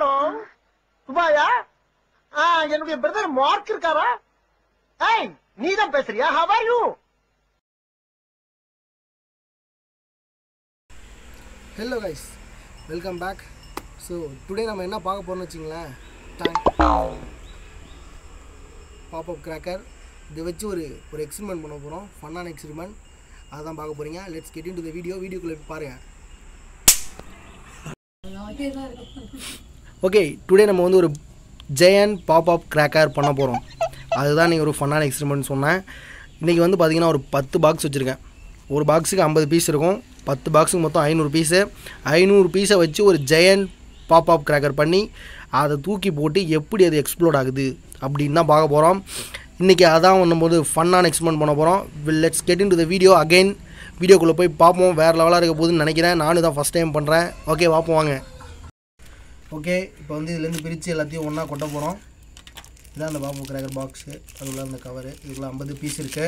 Hello சுபாயா என்னுடைய brother mark இருக்காரா ஏய் நீதான் பேசுறியா how are you Hello guys, welcome back. So today நம்ம என்ன பார்க்க போறோம்னு வெச்சீங்களா பாப் அப் கிராக்கர் இத வச்சு ஒரு எக்ஸ்பெரிமென்ட் பண்ண போறோம் ஃபன்னான எக்ஸ்பெரிமென்ட் அதான் பார்க்க போறீங்க லெட்ஸ் கெட் இன்டு தி வீடியோக்குள்ள போய் பாருங்க ஓகே டுடே நம்ம வந்து ஒரு ஜெயண்ட் பாப் அப் கிராக்கர் பண்ண போறோம் அதுதான் நீங்க ஒரு ஃபன்னான எக்ஸ்பெரிமென்ட் சொன்னேன் இன்னைக்கு வந்து பாத்தீங்கன்னா ஒரு 10 பாக்ஸ் வச்சிருக்கேன் ஒரு பாக்ஸுக்கு 50 பீஸ் இருக்கும் 10 பாக்ஸுக்கு மொத்தம் 500 பீஸ் 500 பீஸை வச்சு ஒரு ஜெயண்ட் பாப் அப் கிராக்கர் பண்ணி அதை தூக்கி போட்டு எப்படி அது எக்ஸ்ப்ளோட் ஆகுது அப்படின்னு தான் பார்க்க போகிறோம் இன்றைக்கி அதான் பண்ணும்போது ஃபன்னான எக்ஸ்பெரிமென்ட் பண்ண போகிறோம் let's get into the video again வீடியோக்குள்ளே போய் பார்ப்போம் வேறு லெவலாக இருக்க போகுதுன்னு நினைக்கிறேன் நானும் தான் ஃபஸ்ட் டைம் பண்ணுறேன் ஓகே பார்ப்போம் வாங்க ஓகே இப்போ வந்து இதுலேருந்து பிரித்து எல்லாத்தையும் ஒன்றா கொட்ட போகிறோம் இதான் அந்த பாப் அப் கிராக்கர் பாக்ஸு அதுக்குள்ள அந்த கவரு இதுக்குள்ள 50 பீஸ் இருக்குது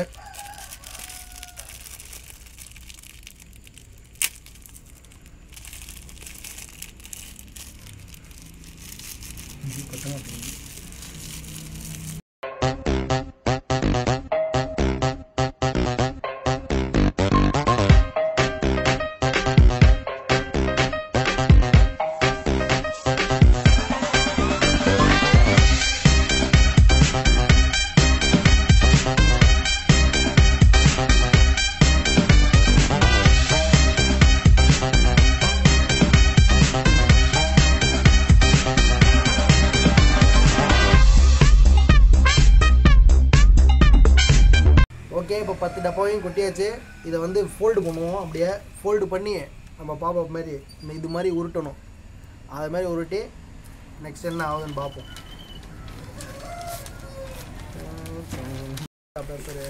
ஓகே இப்போ 10 டப்பாவையும் கொட்டியாச்சு இதை வந்து ஃபோல்டு பண்ணுவோம் அப்படியே ஃபோல்டு பண்ணி நம்ம பாப் அப் மாதிரி இது மாதிரி உருட்டணும் அது மாதிரி உருட்டி நெக்ஸ்ட் என்ன ஆகுதுன்னு பார்ப்போம் பேப்பரு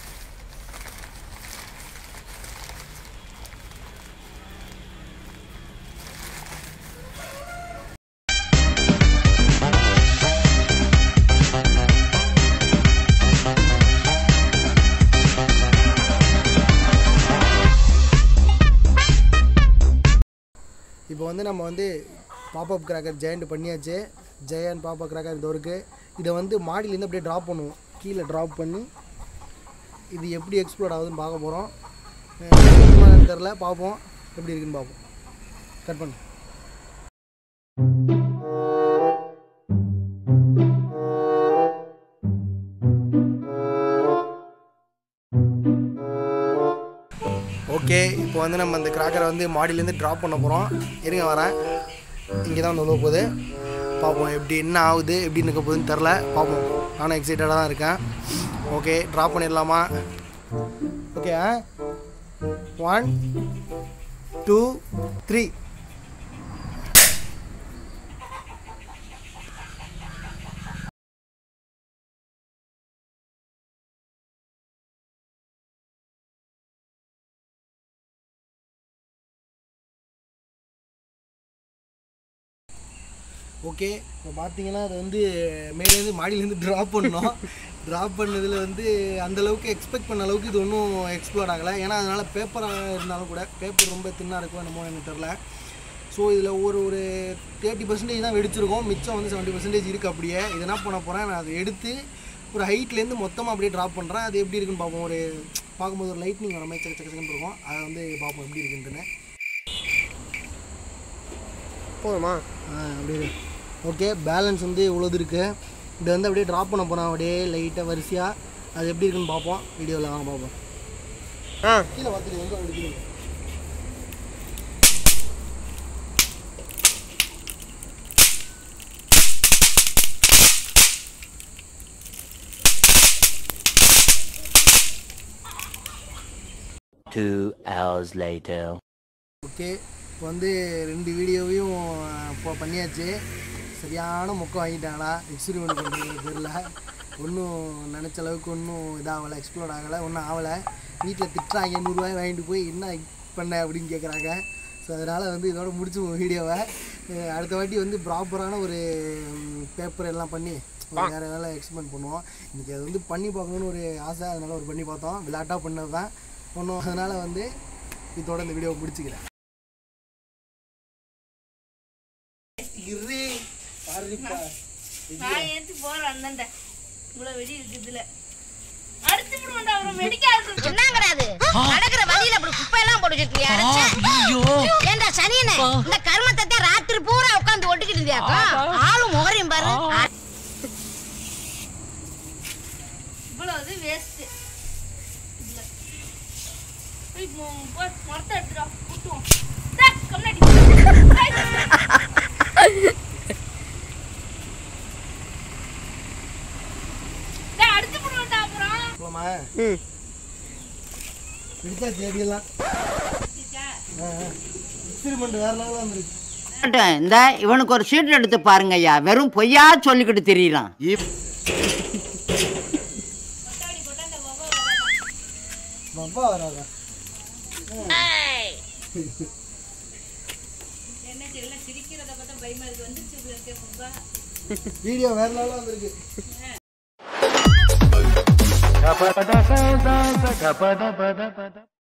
இப்போ வந்து நம்ம வந்து பாப் அப் கிராக்கர் ஜெயண்ட் பண்ணியாச்சு ஜெயண்ட் பாப் அப் கிராக்கர் இது இருக்குது இதை வந்து மாடியிலேருந்து அப்படியே ட்ராப் பண்ணுவோம் கீழே ட்ராப் பண்ணி இது எப்படி எக்ஸ்ப்ளோர் ஆகுதுன்னு பார்க்க போகிறோம் தெரில பார்ப்போம் எப்படி இருக்குன்னு பார்ப்போம் கட் பண்ணு ஓகே இப்போ வந்து நம்ம அந்த கிராக்கரை வந்து மாடியிலேருந்து ட்ராப் பண்ண போகிறோம் இருங்க வரேன் இங்கே தான் வந்து உள்ள போகுது பார்ப்போம் எப்படி என்ன ஆகுது எப்படின்னு இருக்க போகுதுன்னு தெரில பார்ப்போம் நானும் எக்ஸைட்டடாக தான் இருக்கேன் ஓகே ட்ராப் பண்ணிடலாமா ஓகே 1 2 3 ஓகே இப்போ பார்த்தீங்கன்னா அது வந்து மேலேருந்து மாடியிலேருந்து ட்ராப் பண்ணோம் ட்ராப் பண்ணதில் வந்து அந்தளவுக்கு எக்ஸ்பெக்ட் பண்ண அளவுக்கு இது ஒன்றும் எக்ஸ்ப்ளோர் ஆகலை ஏன்னா அதனால் பேப்பராக இருந்தாலும் கூட பேப்பர் ரொம்ப தின்னாக இருக்கும் என்னமோ எனக்கு தெரில ஸோ இதில் ஒரு 30% தான் வெடிச்சிருக்கோம் மிச்சம் வந்து 70% இருக்குது அப்படியே இது என்ன பண்ண போகிறேன் நான் அதை எடுத்து ஒரு ஹைட்லேருந்து மொத்தமாக அப்படியே ட்ராப் பண்ணுறேன் அது எப்படி இருக்குன்னு பார்ப்போம் ஒரு பார்க்கும்போது ஒரு லைட்னிங் வர மாதிரி சக்க சக்கன்னு இருக்கும் அதை வந்து பார்ப்போம் எப்படி இருக்குன்ட்டுன்னு போதுமா அப்படியே ஓகே பேலன்ஸ் வந்து இவ்வளோது இருக்குது இதை வந்து அப்படியே ட்ராப் பண்ண போகிறோம் அப்படியே லைட்டாக வரிசையாக அது எப்படி இருக்குன்னு பார்ப்போம் வீடியோவில் வாங்க பார்ப்போம் கீழே பார்த்துட்டு எங்கே எடுக்கிறீங்க ஓகே இப்போ வந்து 2 வீடியோவையும் இப்போ பண்ணியாச்சு சரியான மொக்கம் வாங்கிட்டாங்களா எக்ஸ்பெரிமெண்ட் பண்ணுறது தெரியல ஒன்றும் நினச்ச அளவுக்கு ஒன்றும் இதாகலை எக்ஸ்ப்ளோர் ஆகலை ஒன்றும் ஆகலை வீட்டில் திட்டுறாங்க 100 ரூபாய் வாங்கிட்டு போய் என்ன பண்ண அப்படின்னு கேட்குறாங்க ஸோ அதனால் வந்து இதோட முடிச்சு வீடியோவை அடுத்த வாட்டி வந்து ப்ராப்பரான ஒரு பேப்பர் எல்லாம் பண்ணி வேறு எதாவது எக்ஸ்பெரிமெண்ட் பண்ணுவோம் இன்றைக்கி அது வந்து பண்ணி பார்க்கணுன்னு ஒரு ஆசை அதனால் ஒரு பண்ணி பார்த்தோம் விளையாட்டாக பண்ணது தான் ஒன்றும் அதனால் வந்து இதோட இந்த வீடியோவை முடிச்சுக்கிறேன் கிரி பாருப்பா நான் ஏத்தி போறேன் அண்ணன்ட இவ்வளவு வெடி இருக்குதுல அடிச்சு விடுவான்டா அவர மெடிக்காது என்ன கிடையாது நடக்கிற வழியில அப்படி குப்பை எல்லாம் போட்டு வச்சிருக்கியா ஐயோ ஏண்டா சனியனே இந்த கர்மத்தை ராத்திரி பூரா உட்கார்ந்து ஒட்டிக்கிட்டு இருந்தியாக்கா ஆளு முகரையும் பாரு இவ்வளவு வேஸ்ட் இல்ல இப்போ மரத்தை எடுத்துடா குட்டுவோம் டேக் கம்னாடி டேய் அடிச்சு விடுவான்டா அப்புறம் போலாமா பிடிச்சா தேடியெல்லாம் எக்ஸ்பெரிமெண்ட் வேற லெவலில் வந்துருக்கு இந்த இவனுக்கு ஒரு சீட் எடுத்து பாருங்க ஐயா வெறும் பொய்யா சொல்லிக்கிட்டு தெரியலாம் அப்பா வராதா என்ன தெரியல சிரிக்கிறத பார்த்தா பயமா இருக்கு வந்துச்சு பாப்பா வீடியோ வேற லெவலில் வந்திருக்கு Gapada,